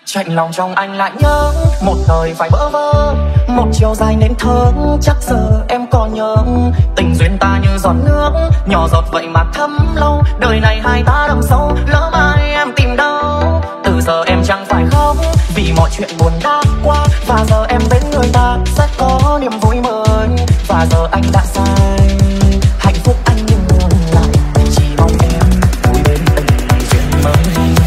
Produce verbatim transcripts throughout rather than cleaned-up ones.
Chạnh lòng trong anh lại nhớ một đời phải bỡ vơ, một chiều dài nên thơ. Chắc giờ em còn nhớ tình duyên ta như giọt nước, nhỏ giọt vậy mà thấm lâu. Đời này hai ta đậm sâu, lỡ mai em tìm đâu. Từ giờ em chẳng phải khóc vì mọi chuyện buồn đã qua, và giờ em bên người ta sẽ có niềm vui mới. Và giờ anh đã sai, hạnh phúc anh như muôn lại, chỉ mong em vui bên tình duyên mới.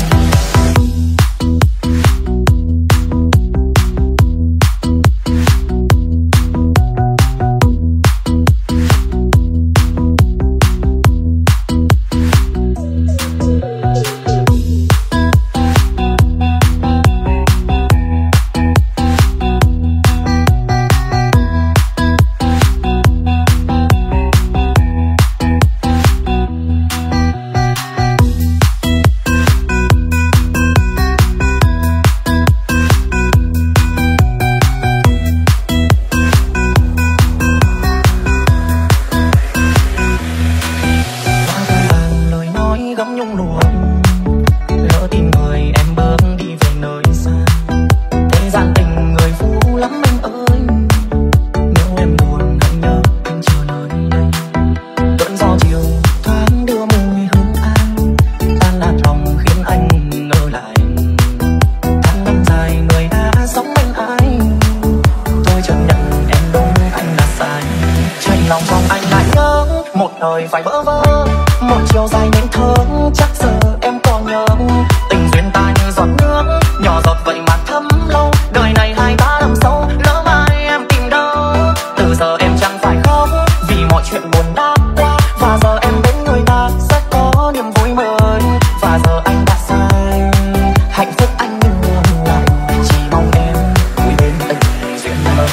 Phải vỡ vỡ một chiều dài nên thơ. Chắc giờ em còn nhớ tình duyên ta như giọt nước, nhỏ giọt vậy mà thấm lâu. Đời này hai ta đậm sâu, lỡ mai em tìm đâu. Từ giờ em chẳng phải khóc vì mọi chuyện buồn đã qua, và giờ em bên người ta sẽ có niềm vui mới. Và giờ anh đã sai, hạnh phúc anh như muôn lại, chỉ mong em vui bên tình duyên mới.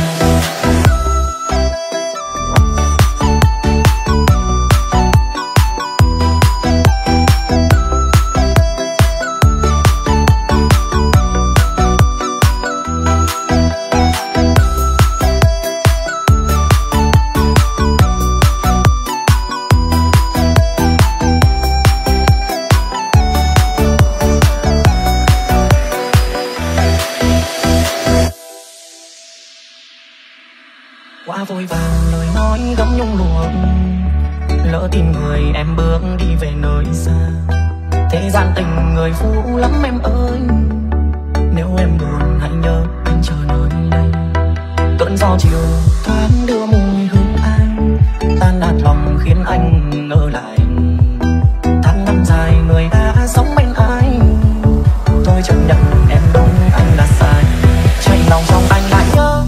Quá vội vàng lời nói gấm nhung luộc, lỡ tin người em bước đi về nơi xa. Thế gian tình người phũ lắm em ơi, nếu em buồn hãy nhớ anh chờ nơi đây. Cơn gió chiều thoáng đưa mùi hương anh, tan nát lòng khiến anh ngỡ lại. Tháng năm dài người đã sống bên ai, tôi chấp nhận em đúng anh là sai. Chạnh lòng trong anh lại nhớ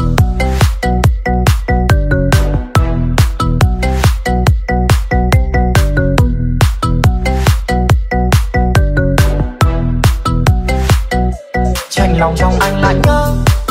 lòng trong anh lại nhớ.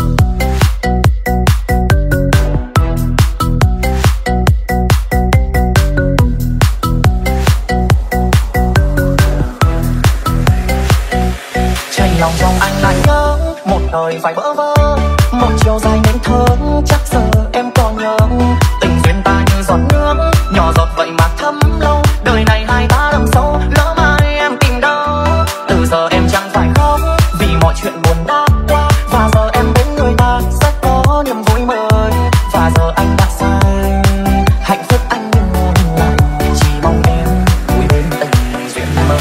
Chạnh lòng trong anh lại nhớ một đời phải vỡ vỡ, một chiều dài nên thơ. Chắc giờ em còn nhớ tình duyên ta như giọt nước, nhỏ giọt vậy mà thấm lâu. Đời này hai ta đậm sâu, lỡ mai em tìm đâu. Từ giờ em chẳng phải khóc vì mọi chuyện buồn đã qua, và giờ em bên người ta sẽ có niềm vui mới. Và giờ anh đã sai, hạnh phúc anh như muôn lại, chỉ mong em vui bên tình duyên mới.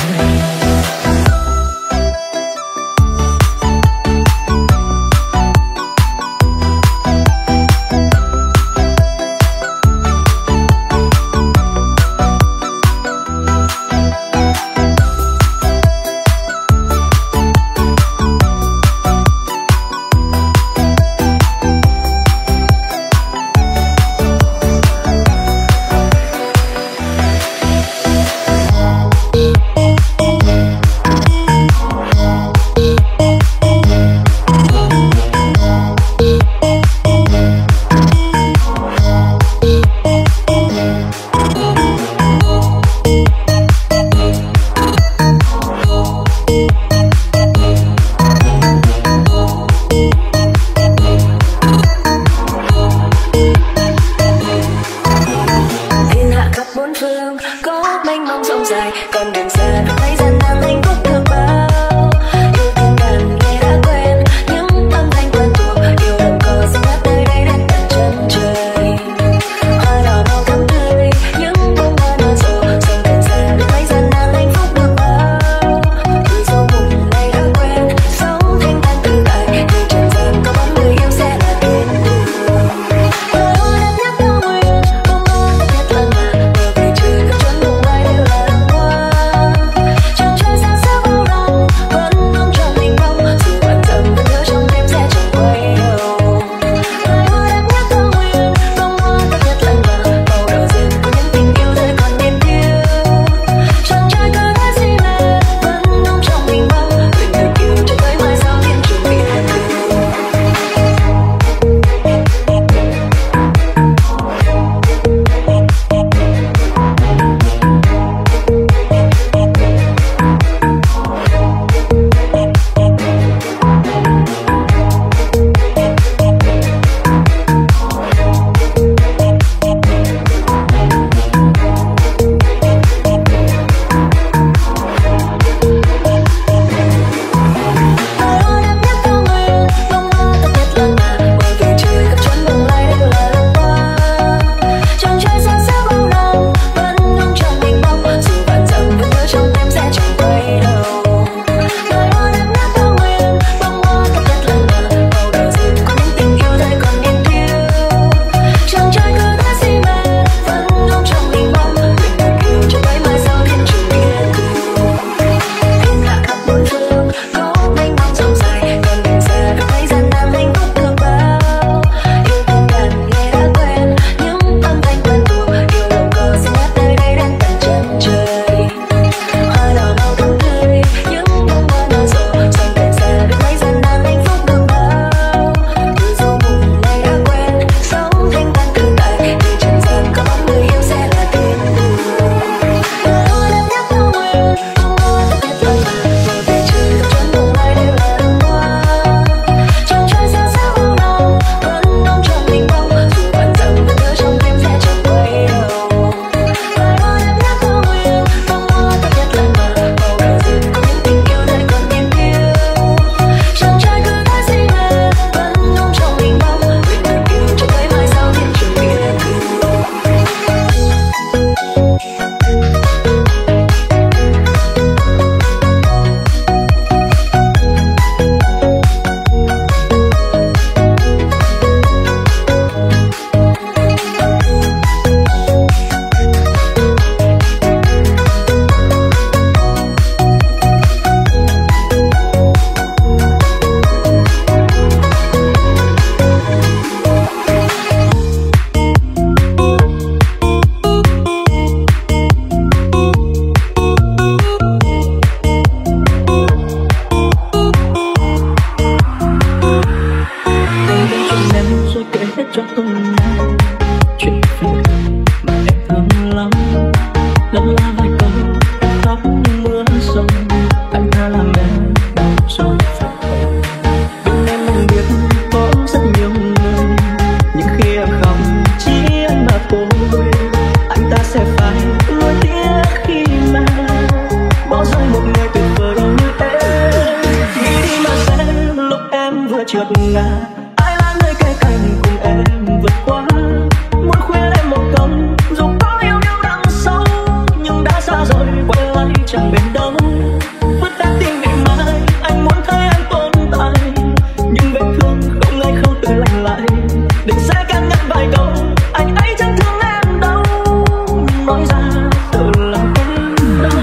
trượt ngã. Ai là người kề cạnh cùng em vượt qua, muốn khuyên em một câu dù có yêu nhau đằng sâu, nhưng đã xa rồi quay lại chẳng bên đâu. Vứt hết tình ngày mai, anh muốn thấy em tồn tại, nhưng vết thương không ngày không tự lành lại. Đừng sẽ can nhắc vài câu, anh ấy chẳng thương em đâu, nói ra tự làm em đau.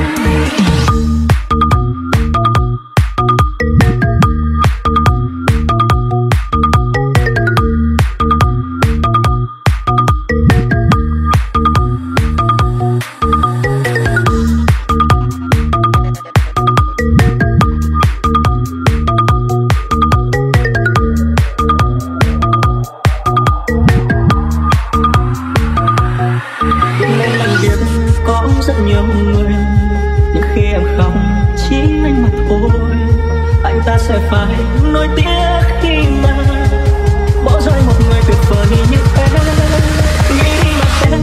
Rất nhiều người, nhưng khi em khóc chỉ anh mà thôi, anh ta sẽ phải nỗi tiếc khi mà bỏ rơi một người tuyệt vời như em. Nghĩ đi mà xem.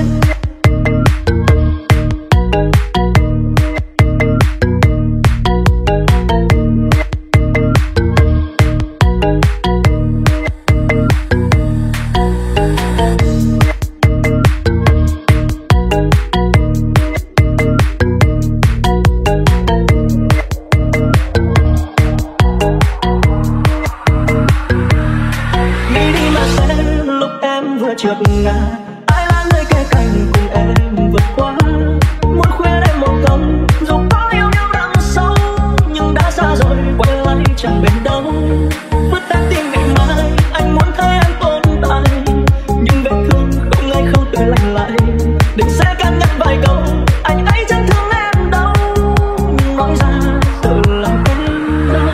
Trượt ngã, ai là người kề cạnh cùng em vượt qua, muốn khuyên em một câu dù có yêu nhau đằng sâu, nhưng đã xa rồi quay lại chẳng bên đâu. Vứt hết tim ngày mai, anh muốn thấy em tồn tại, nhưng vết thương không ngày không tự lành lại. Đừng sẽ can nhắc vài câu, anh ấy chẳng thương em đâu, nói ra tự làm em đau.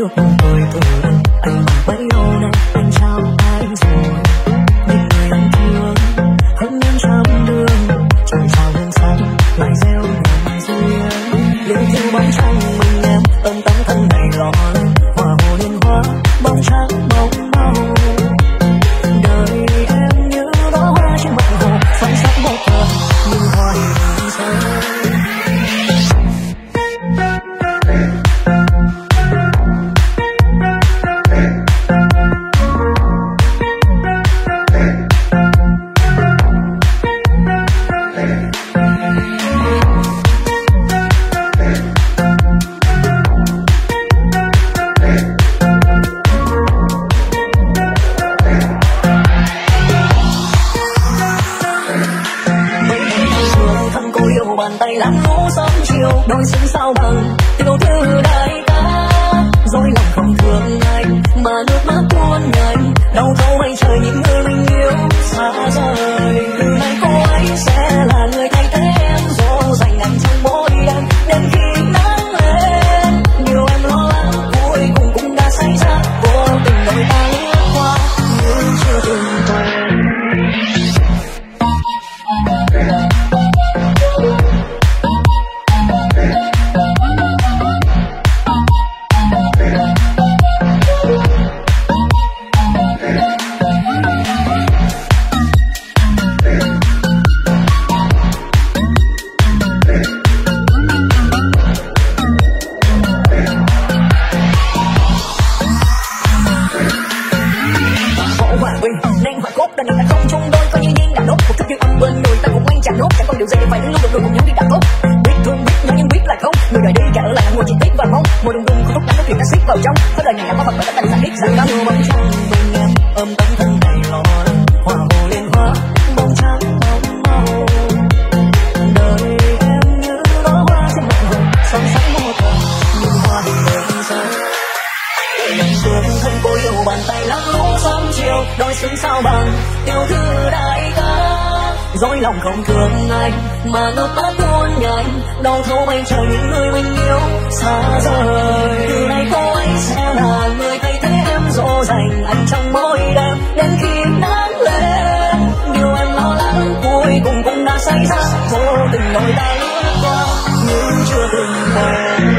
được một người từ anh bấy lâu nay anh trao ai rồi để người anh thương hơn những trăm đường chẳng sao hương xanh lại gieo niềm duyên lưu theo bóng tranh mình em ôm tấm thân này lo hoa hồ liên hoa bóng trắng bóng màu đời em như đó hoa trên mặt hồ phản sắc một thời như hoa hương rơi. Bàn tay lắm lũ sớm chiều đôi xứng sao bằng tiểu thư đại ca dối lòng không thương anh mà nước mắt tuôn nhanh đau thấu mây trời những người mình yêu xa rời từ nay cô ấy sẽ là người thay thế em dỗ dành anh trong mỗi đêm đến khi nắng lên điều em lo lắng cuối cùng cũng đã xảy ra vô tình đôi ta lướt qua nhưng chưa từng quen. Môi đùng đùng không thúc đẩy có chuyện ta xích vào trong có đời này đã có vật bởi tất cả những biết rằng có nhiều bóng trắng bên em ôm tấm thân này lo hoa hồ liên hoa bóng trắng bóng màu đời em như đó hoa trên mặt hồ son sánh một thời như hoa hương rơi em xuống thân cô yêu bàn tay lắc lũ sớm chiều đôi xứng sao bằng tiểu thư đại ca dối lòng không thương anh mà nước mắt tuôn nhanh đau thấu mây trời những người mình yêu xa rời từ nay cô ấy sẽ là người thay thế em dỗ dành anh trong mỗi đêm đến khi nắng lên điều em lo lắng cuối cùng cũng đã xảy ra vô tình đôi ta lướt qua nhưng chưa từng quen.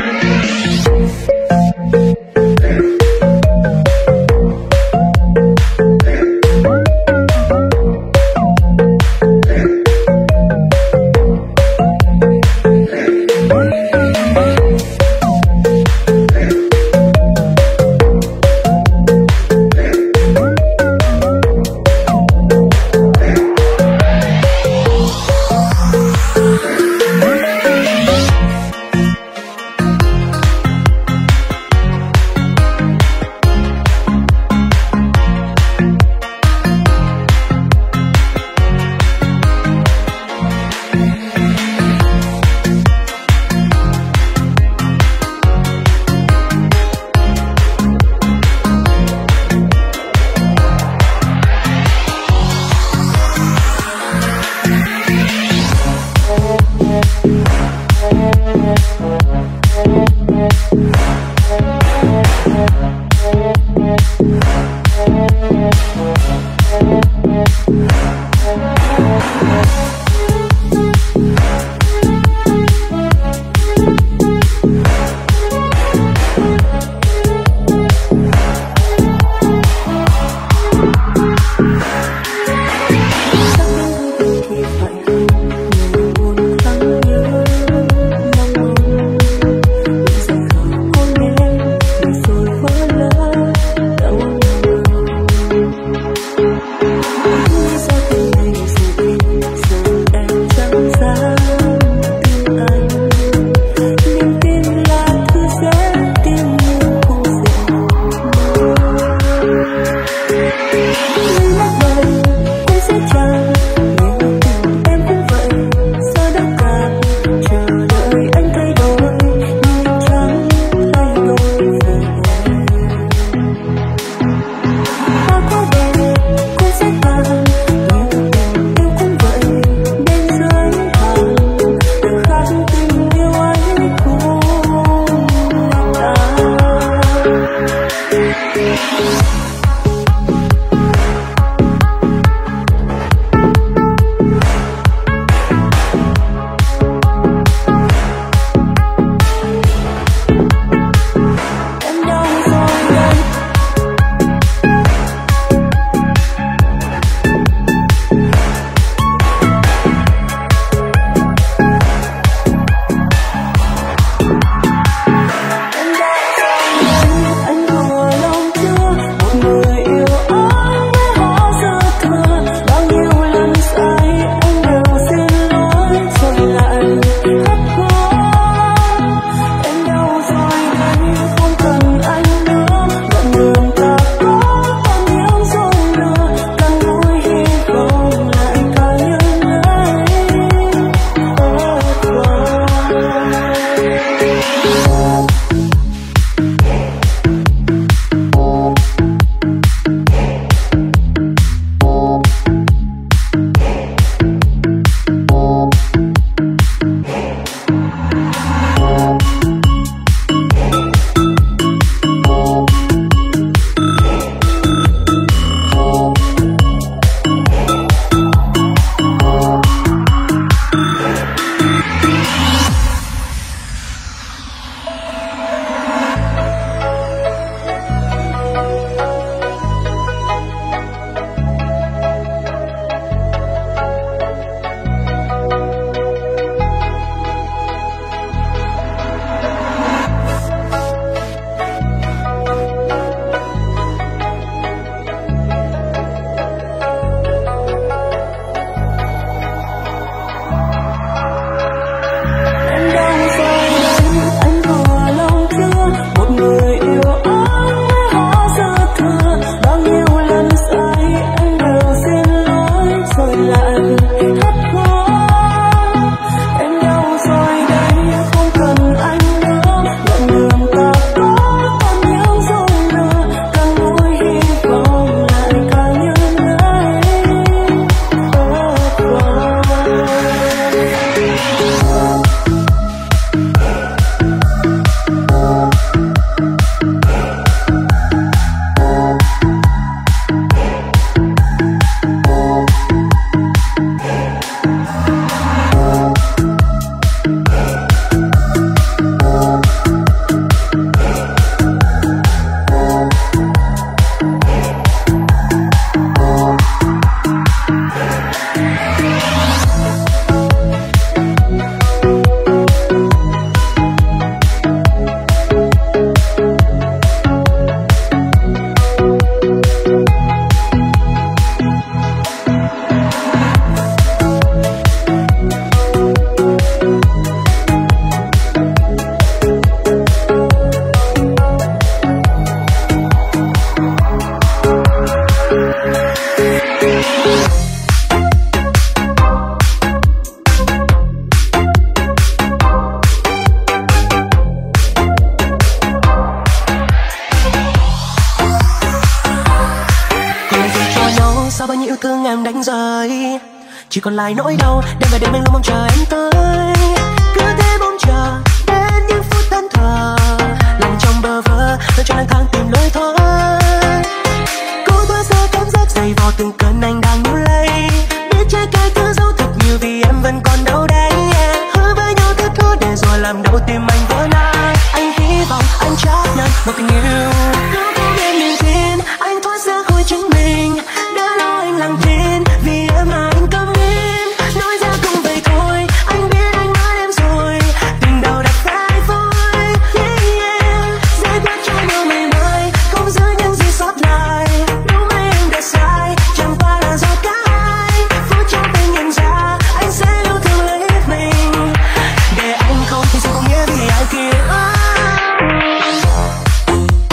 Chỉ còn lại nỗi đau đêm và đêm anh luôn mong chờ em tới, cứ thế mong chờ đến những phút thẫn thờ, lòng trong bơ vơ nơi cho lang thang tìm lối thoát. Cố thoát ra cảm giác dày vò từng cơn anh đang níu lấy, biết trái cây cứ giấu thật nhiều vì em vẫn còn đâu đây. Hứa với nhau thất thố để rồi làm đau tim anh vỡ nát. Anh hy vọng anh chấp nhận một tình yêu, cứ có em niềm tin anh thoát ra khỏi chính mình, đã lo anh lặng thinh vì em là anh câm. Nói ra cũng vậy thôi, anh biết anh mất em rồi, tình đầu đã phai phôi. Yeah, yeah. Giải thoát cho nhau ngày mai, không giữ những gì sót lại. Đúng hay em đã sai, chẳng qua là do cả hai. Phút chốc anh nhận ra, anh sẽ yêu thương lấy hết mình. Để anh không thì sẽ có nghĩa vì ai kia.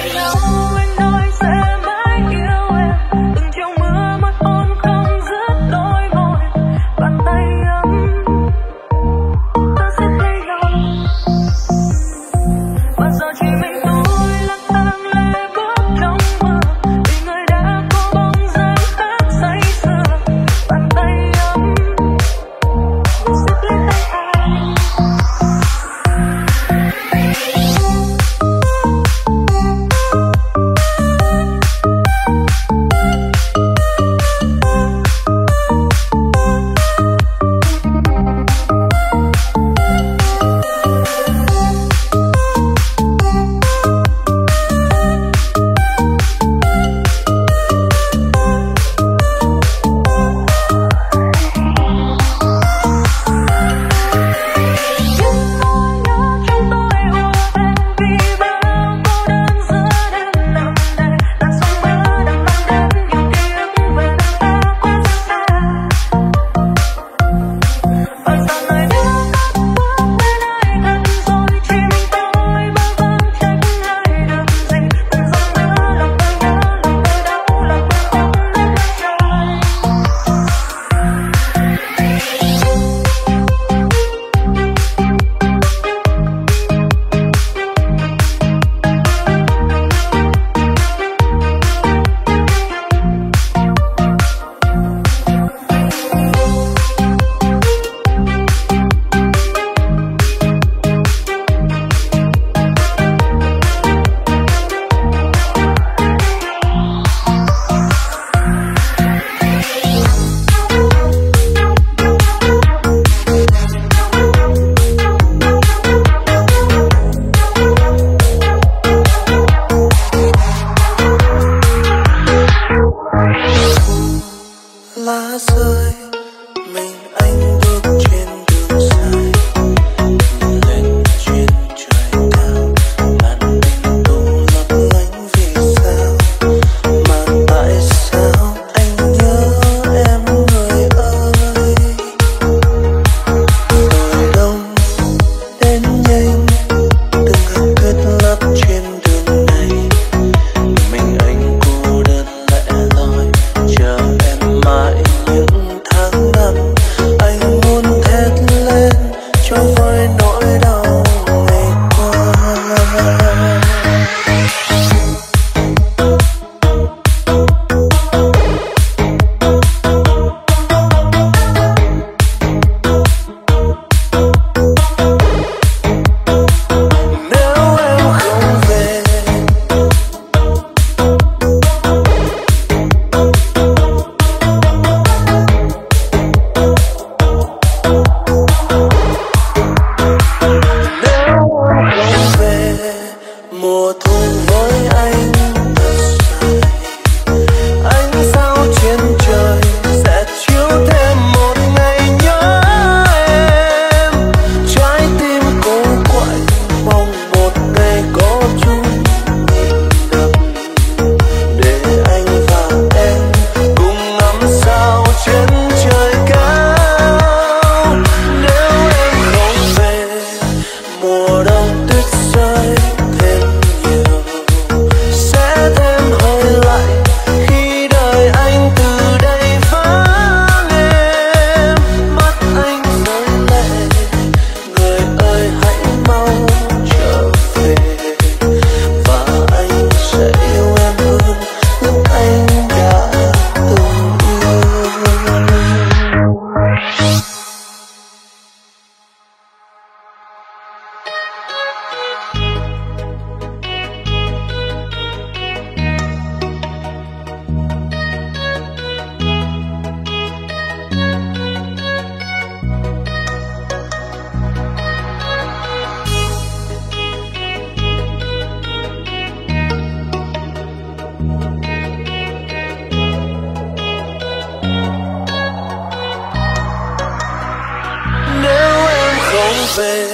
về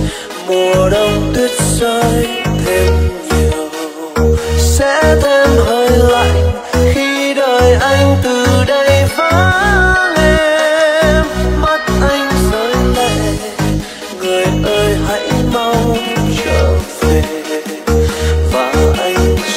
mùa đông tuyết rơi thêm nhiều, sẽ thêm hơi lạnh khi đời anh từ đây vắng em. Mắt anh rơi lệ, người ơi hãy mau trở về và anh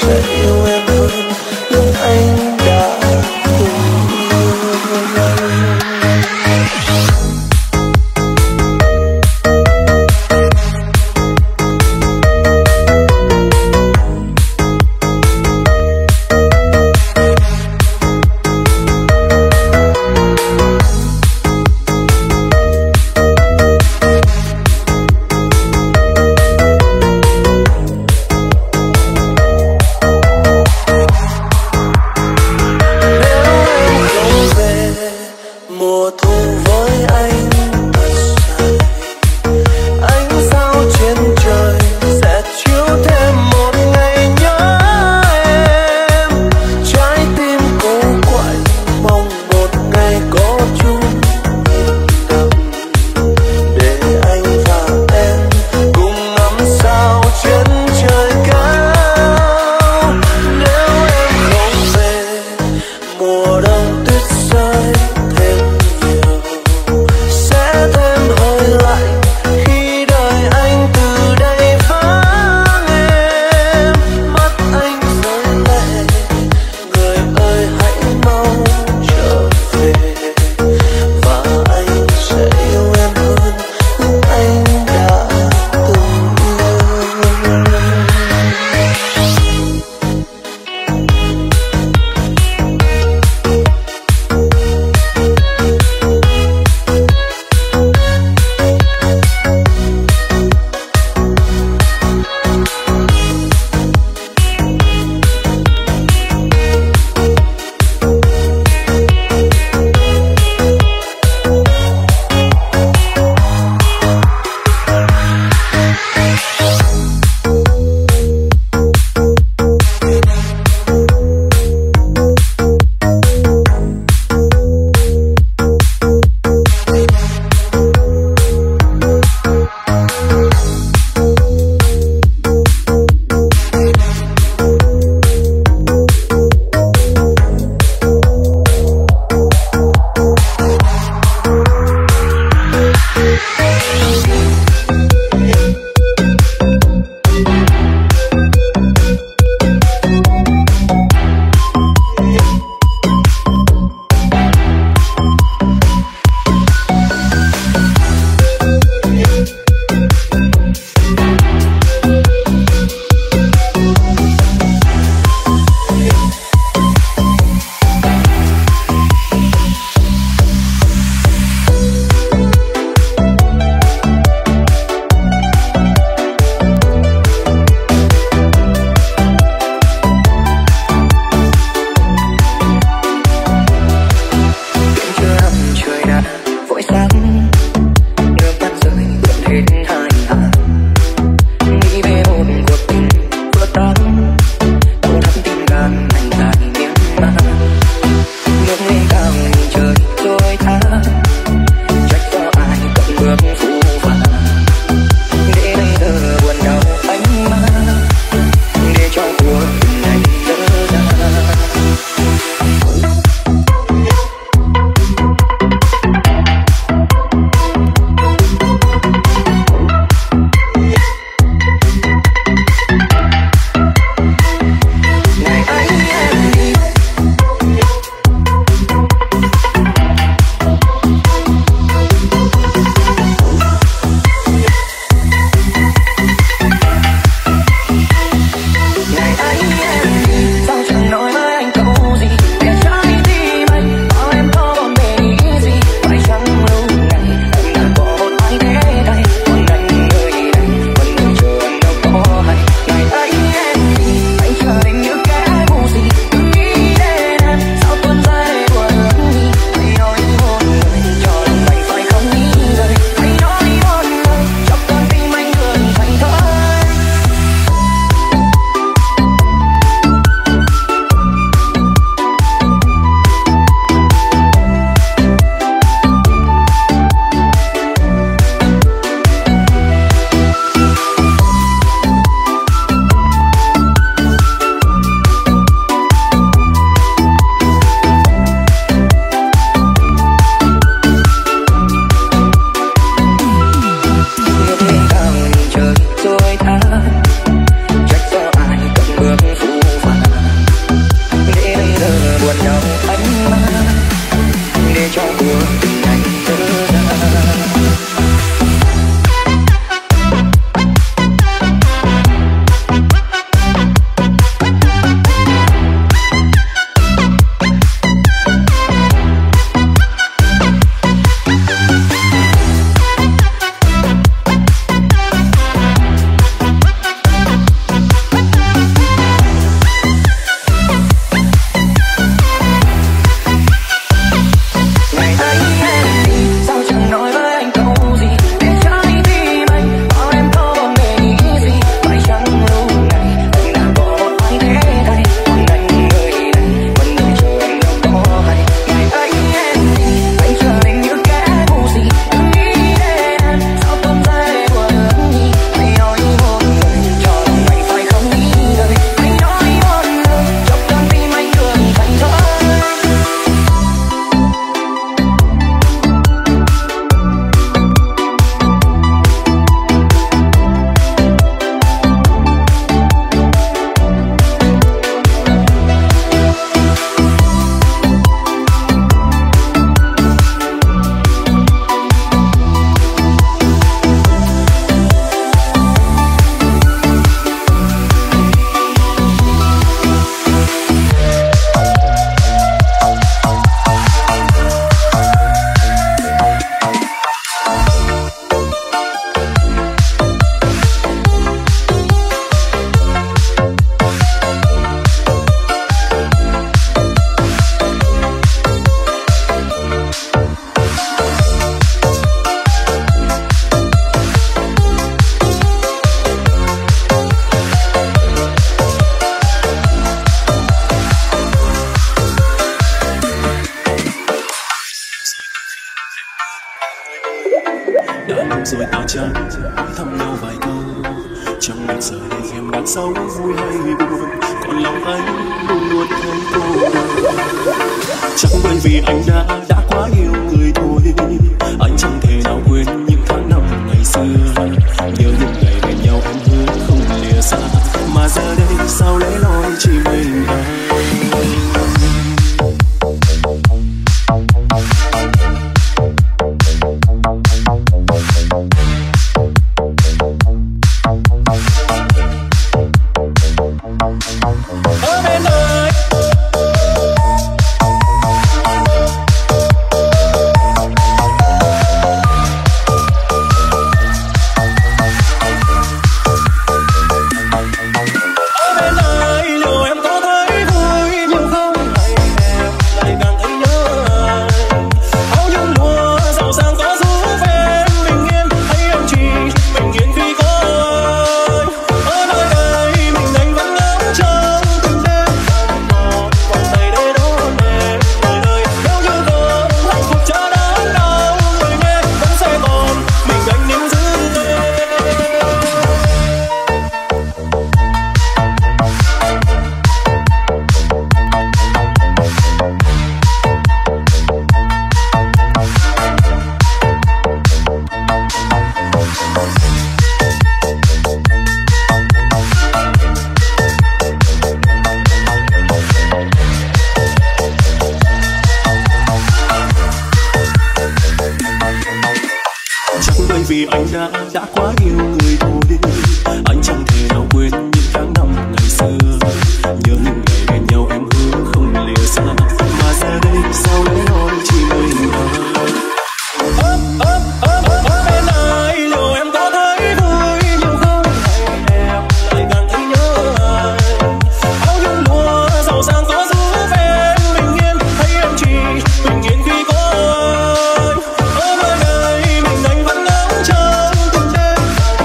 biết giờ đây em đang sống vui hay buồn, còn lòng anh luôn luôn thấy cô đơn. Chắc bởi vì anh đã đã quá yêu người thôi, anh chẳng thể nào quên những tháng năm ngày xưa. Nhớ những ngày bên nhau em hứa không lìa xa, mà giờ đây sao lẽ loi chỉ mình anh. Vì anh đã đã quá yêu người thôi, anh chẳng thể nào quên những tháng năm ngày xưa. Nhớ những ngày bên nhau em hứa không lìa xa, mà giờ đây sao lẽ loi chỉ mình anh. Ấp ấp ấp ấp bên ai liệu em có thấy vui nhiều không, hay em lại càng thấy nhớ anh. Áo nhung lụa giàu sang có giúp em bình yên, hay em chỉ bình yên khi có anh. Ở nơi đây mình anh vẫn ngóng trông từng đêm.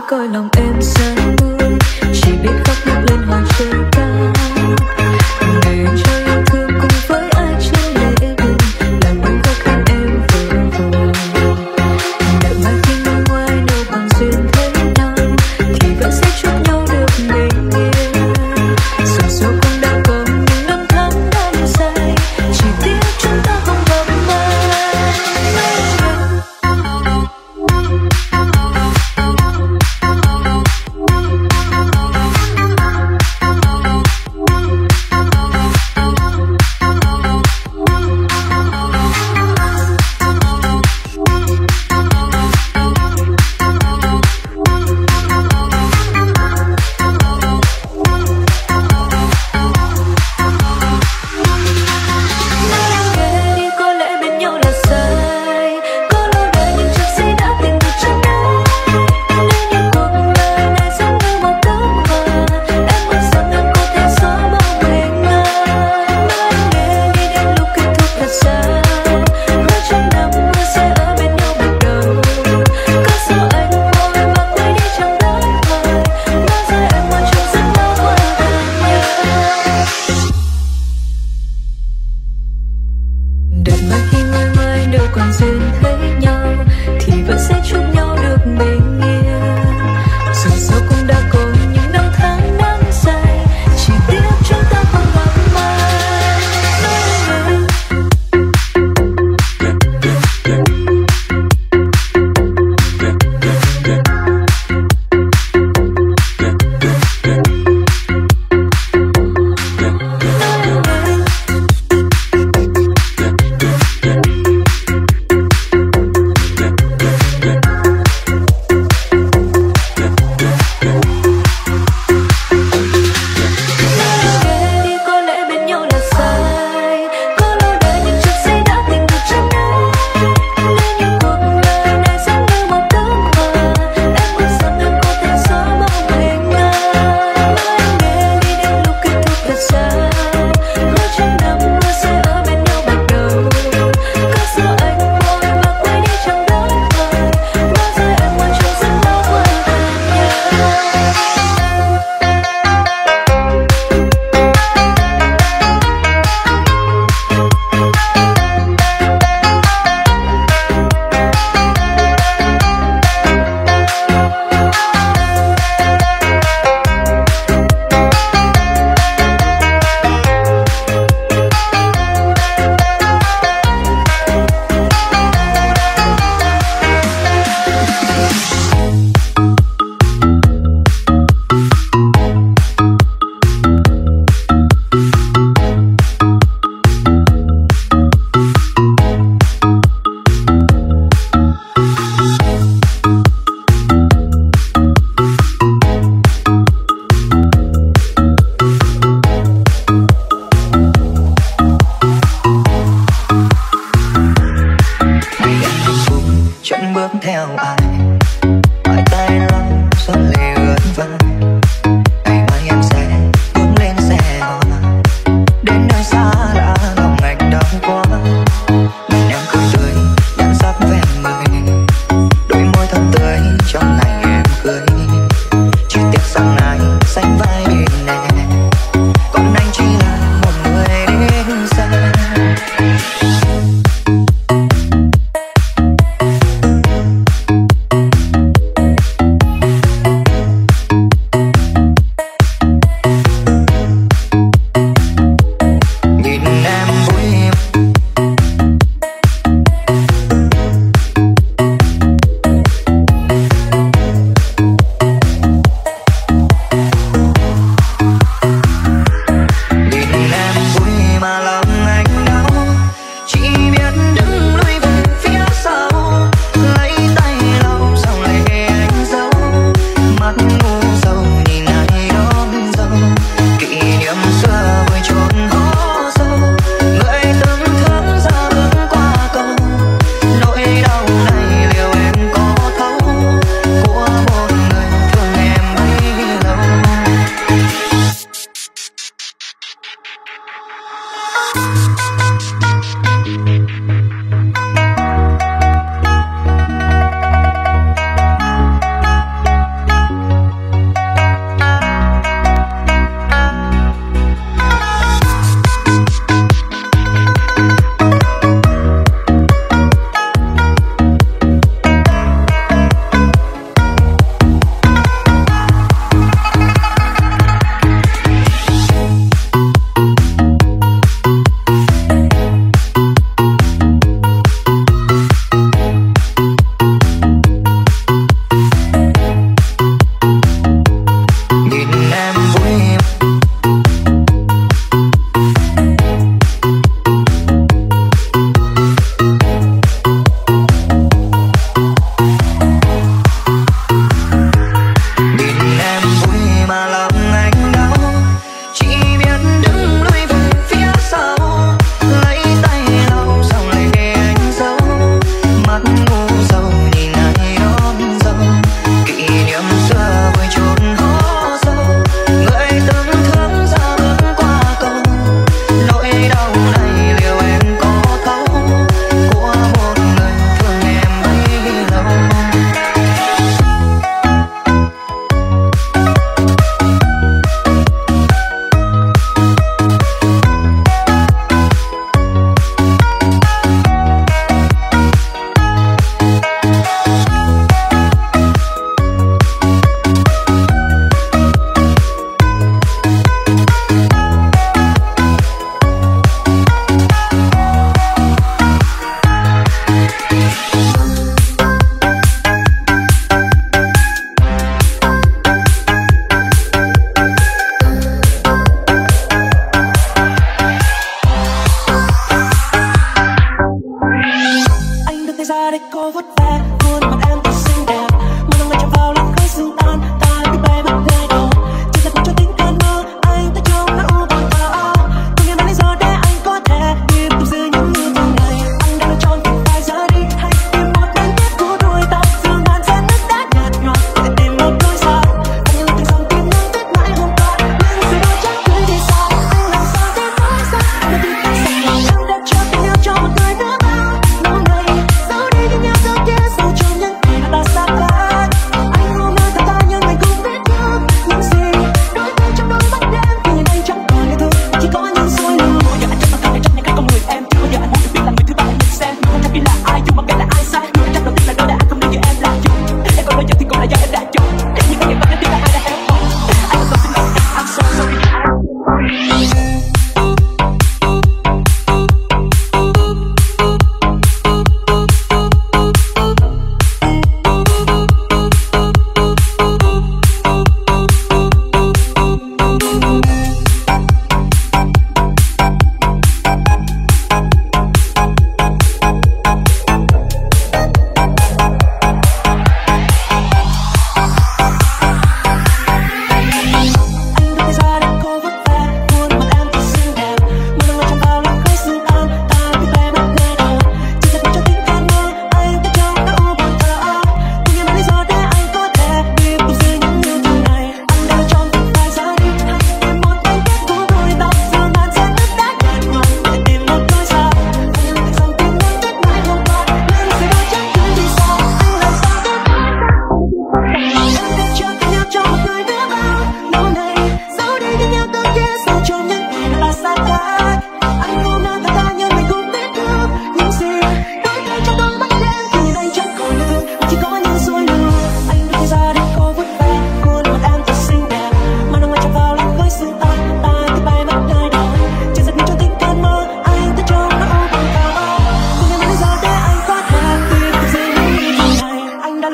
coi lòng em sáng mưa, chỉ biết khóc ngước lên hoàng trời cao. Để cho yêu thương cùng với ai trên lễ đường, làm bánh khóc khiến em vỡ vụn. Đợi mai khi năm ngoài đâu còn duyên thấy nhau, thì vẫn sẽ chúc nhau được bình yên. Dù dẫu cũng đã có những năm tháng năm dài, chỉ tiếc chúng ta không gặp mai.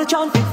tròn tình